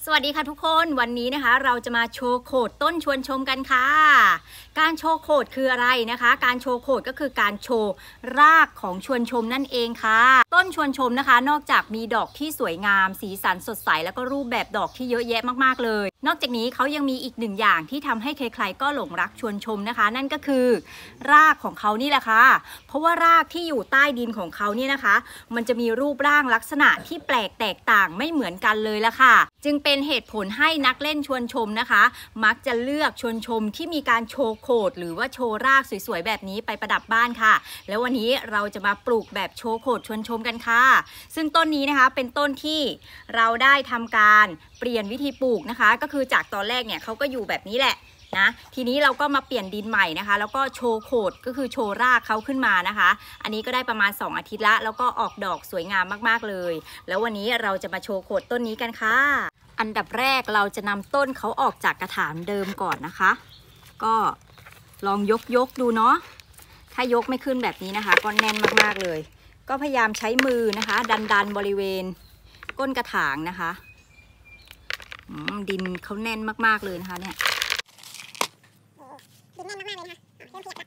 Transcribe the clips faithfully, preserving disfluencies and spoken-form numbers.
สวัสดีค่ะทุกคนวันนี้นะคะเราจะมาโชว์โคดต้นชวนชมกันค่ะการโชว์โคดคืออะไรนะคะการโชว์โคดก็คือการโชว์รากของชวนชมนั่นเองค่ะต้นชวนชมนะคะนอกจากมีดอกที่สวยงามสีสันสดใสแล้วก็รูปแบบดอกที่เยอะแยะมากๆเลยนอกจากนี้เขายังมีอีกหนึ่งอย่างที่ทำให้ใครๆก็หลงรักชวนชมนะคะนั่นก็คือรากของเขานี่แหละค่ะเพราะว่ารากที่อยู่ใต้ดินของเขาเนี่ยนะคะมันจะมีรูปร่างลักษณะที่แปลกแตกต่างไม่เหมือนกันเลยละค่ะจึงเป็นเหตุผลให้นักเล่นชวนชมนะคะมักจะเลือกชวนชมที่มีการโชว์โคดหรือว่าโชว์รากสวยๆแบบนี้ไปประดับบ้านค่ะแล้ววันนี้เราจะมาปลูกแบบโชว์โคดชวนชมกันค่ะซึ่งต้นนี้นะคะเป็นต้นที่เราได้ทำการเปลี่ยนวิธีปลูกนะคะก็คือจากตอนแรกเนี่ยเขาก็อยู่แบบนี้แหละนะทีนี้เราก็มาเปลี่ยนดินใหม่นะคะแล้วก็โชว์โคดก็คือโชว์รากเขาขึ้นมานะคะอันนี้ก็ได้ประมาณสองอาทิตย์ละแล้วก็ออกดอกสวยงามมากๆเลยแล้ววันนี้เราจะมาโชว์โคดต้นนี้กันค่ะอันดับแรกเราจะนำต้นเขาออกจากกระถางเดิมก่อนนะคะก็ลองยกยกดูเนาะถ้ายกไม่ขึ้นแบบนี้นะคะก็แน่นมากๆเลยก็พยายามใช้มือนะคะดันดันบริเวณก้นกระถางนะคะดินเขาแน่นมากๆเลยนะคะเนี่ยดินแน่นมากๆเลยนะคะเริ่มเปียกละ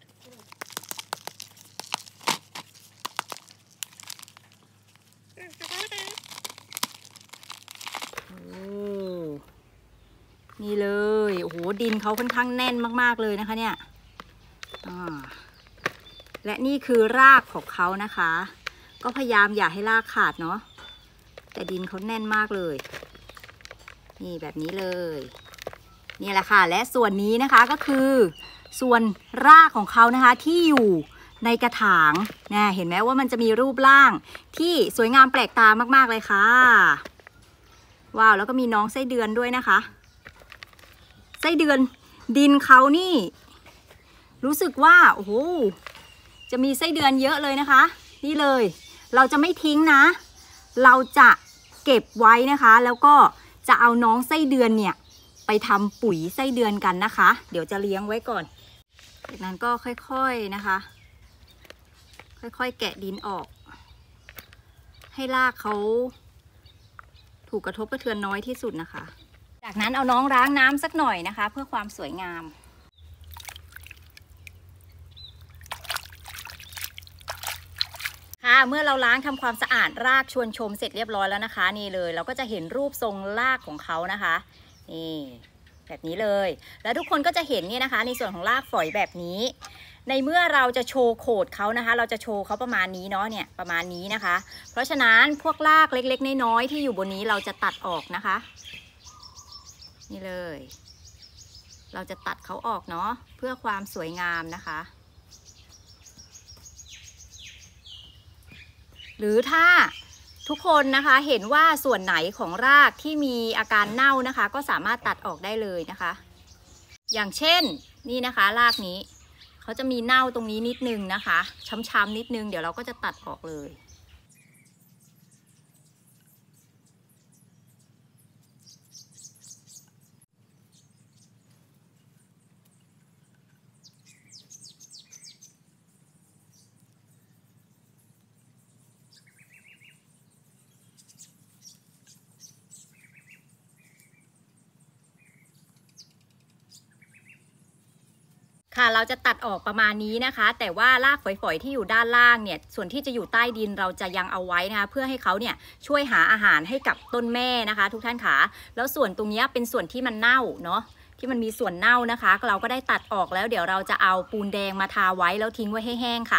นี่เลยโอ้โหดินเขาค่อนข้างแน่นมากๆเลยนะคะเนี่ยและนี่คือรากของเขานะคะก็พยายามอย่าให้รากขาดเนาะแต่ดินเขาแน่นมากเลยนี่แบบนี้เลยนี่แหละค่ะและส่วนนี้นะคะก็คือส่วนรากของเขานะคะที่อยู่ในกระถางนะเห็นไหมว่ามันจะมีรูปร่างที่สวยงามแปลกตามากๆเลยค่ะว้าวแล้วก็มีน้องไส้เดือนด้วยนะคะไส้เดือนดินเขานี่รู้สึกว่าโอ้โหจะมีไส้เดือนเยอะเลยนะคะนี่เลยเราจะไม่ทิ้งนะเราจะเก็บไว้นะคะแล้วก็จะเอาน้องไส้เดือนเนี่ยไปทำปุ๋ยไส้เดือนกันนะคะเดี๋ยวจะเลี้ยงไว้ก่อนจากนั้นก็ค่อยๆนะคะค่อยๆแกะดินออกให้รากเขาถูกกระทบกระเทือนน้อยที่สุดนะคะจากนั้นเอาน้องล้างน้ำสักหน่อยนะคะเพื่อความสวยงามค่ะเมื่อเราล้างทำความสะอาดรากชวนชมเสร็จเรียบร้อยแล้วนะคะนี่เลยเราก็จะเห็นรูปทรงรากของเขานะคะนี่แบบนี้เลยแล้วทุกคนก็จะเห็นเนี่ยนะคะในส่วนของรากฝอยแบบนี้ในเมื่อเราจะโชว์โคดเขานะคะเราจะโชว์เขาประมาณนี้เนาะเนี่ยประมาณนี้นะคะเพราะฉะนั้นพวกรากเล็กๆน้อยๆที่อยู่บนนี้เราจะตัดออกนะคะนี่เลยเราจะตัดเขาออกเนาะเพื่อความสวยงามนะคะหรือถ้าทุกคนนะคะเห็นว่าส่วนไหนของรากที่มีอาการเน่านะคะก็สามารถตัดออกได้เลยนะคะอย่างเช่นนี่นะคะรากนี้เขาจะมีเน่าตรงนี้นิดนึงนะคะช้ำๆนิดนึงเดี๋ยวเราก็จะตัดออกเลยค่ะเราจะตัดออกประมาณนี้นะคะแต่ว่ารากฝอยๆที่อยู่ด้านล่างเนี่ยส่วนที่จะอยู่ใต้ดินเราจะยังเอาไว้นะคะเพื่อให้เขาเนี่ยช่วยหาอาหารให้กับต้นแม่นะคะทุกท่านค่ะแล้วส่วนตรงนี้เป็นส่วนที่มันเน่าเนาะที่มันมีส่วนเน่านะคะเราก็ได้ตัดออกแล้วเดี๋ยวเราจะเอาปูนแดงมาทาไว้แล้วทิ้งไว้ให้แห้งค่ะ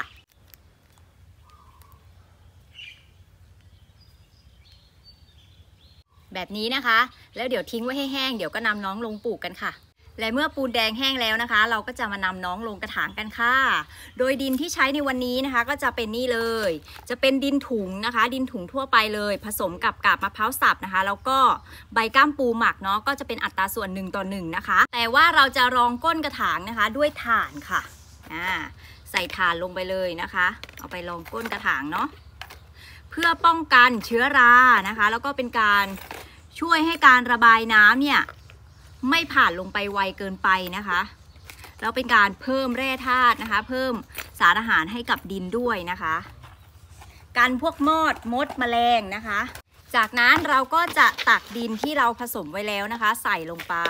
แบบนี้นะคะแล้วเดี๋ยวทิ้งไว้ให้แห้งเดี๋ยวก็นำน้องลงปลูกกันค่ะและเมื่อปูนแดงแห้งแล้วนะคะเราก็จะมานำน้องลงกระถางกันค่ะโดยดินที่ใช้ในวันนี้นะคะก็จะเป็นนี่เลยจะเป็นดินถุงนะคะดินถุงทั่วไปเลยผสมกับกาบมะพร้าวสับนะคะแล้วก็ใบก้ามปูหมักเนาะก็จะเป็นอัตราส่วนหนึ่งต่อหนึ่งนะคะแต่ว่าเราจะรองก้นกระถางนะคะด้วยถ่านค่ะอ่าใส่ถ่านลงไปเลยนะคะเอาไปรองก้นกระถางเนาะเพื่อป้องกันเชื้อรานะคะแล้วก็เป็นการช่วยให้การระบายน้ำเนี่ยไม่ผ่านลงไปไวเกินไปนะคะแล้วเป็นการเพิ่มแร่ธาตุนะคะเพิ่มสารอาหารให้กับดินด้วยนะคะกันพวกมอดมดแมลงนะคะจากนั้นเราก็จะตักดินที่เราผสมไว้แล้วนะคะใส่ลงไป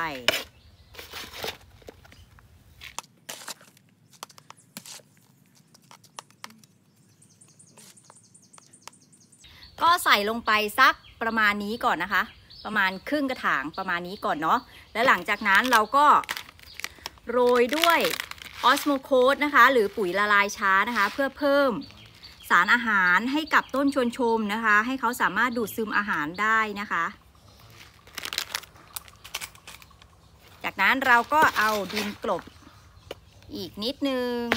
ก็ใส่ลงไปสักประมาณนี้ก่อนนะคะประมาณครึ่งกระถางประมาณนี้ก่อนเนาะแล้วหลังจากนั้นเราก็โรยด้วยออสโมโคสนะคะหรือปุ๋ยละลายช้านะคะเพื่อเพิ่มสารอาหารให้กับต้นชวนชมนะคะให้เขาสามารถดูดซึมอาหารได้นะคะจากนั้นเราก็เอาดินกลบอีกนิดนึง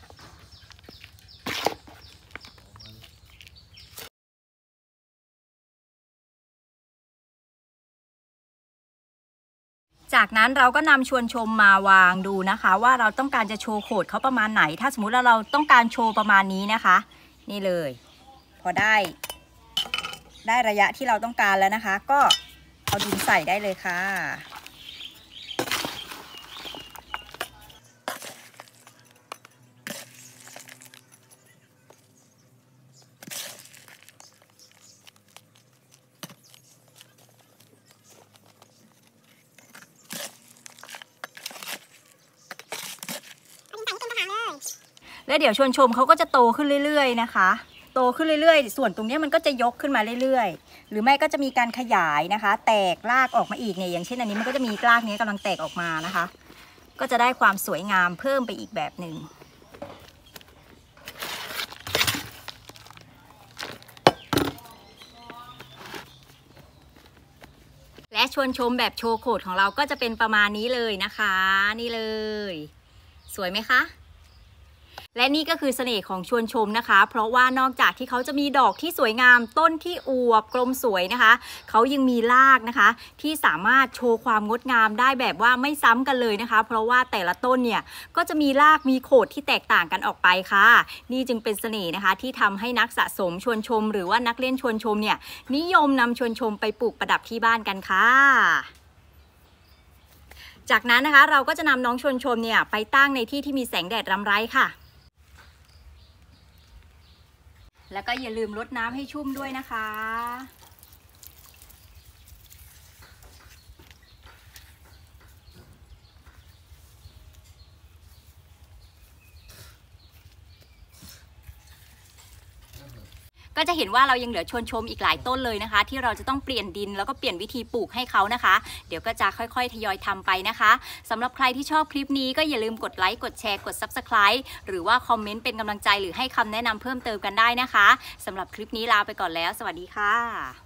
จากนั้นเราก็นำชวนชมมาวางดูนะคะว่าเราต้องการจะโชว์โขดเขาประมาณไหนถ้าสมมุติว่าเราต้องการโชว์ประมาณนี้นะคะนี่เลยพอได้ได้ระยะที่เราต้องการแล้วนะคะก็เอาดินใส่ได้เลยค่ะแล้วเดี๋ยวชวนชมเขาก็จะโตขึ้นเรื่อยๆนะคะโตขึ้นเรื่อยๆส่วนตรงนี้มันก็จะยกขึ้นมาเรื่อยๆหรือไม่ก็จะมีการขยายนะคะแตกรากออกมาอีกเนี่ยอย่างเช่นอันนี้มันก็จะมีรากนี้กำลังแตกออกมานะคะก็จะได้ความสวยงามเพิ่มไปอีกแบบหนึ่งและชวนชมแบบโชว์โขดของเราก็จะเป็นประมาณนี้เลยนะคะนี่เลยสวยไหมคะและนี่ก็คือเสน่ห์ของชวนชมนะคะเพราะว่านอกจากที่เขาจะมีดอกที่สวยงามต้นที่อวบกลมสวยนะคะเขายังมีรากนะคะที่สามารถโชว์ความงดงามได้แบบว่าไม่ซ้ำกันเลยนะคะเพราะว่าแต่ละต้นเนี่ยก็จะมีรากมีโขดที่แตกต่างกันออกไปค่ะนี่จึงเป็นเสน่ห์นะคะที่ทำให้นักสะสมชวนชมหรือว่านักเล่นชวนชมเนี่ยนิยมนำชวนชมไปปลูกประดับที่บ้านกันค่ะจากนั้นนะคะเราก็จะนำน้องชวนชมเนี่ยไปตั้งในที่ที่มีแสงแดดรำไรค่ะแล้วก็อย่าลืมรดน้ำให้ชุ่มด้วยนะคะก็จะเห็นว่าเรายังเหลือชวนชมอีกหลายต้นเลยนะคะที่เราจะต้องเปลี่ยนดินแล้วก็เปลี่ยนวิธีปลูกให้เขานะคะเดี๋ยวก็จะค่อยๆทยอยทำไปนะคะสำหรับใครที่ชอบคลิปนี้ก็อย่าลืมกดไลค์กดแชร์กด ซับสไครบ์ หรือว่าคอมเมนต์เป็นกำลังใจหรือให้คำแนะนำเพิ่มเติมกันได้นะคะสำหรับคลิปนี้ลาไปก่อนแล้วสวัสดีค่ะ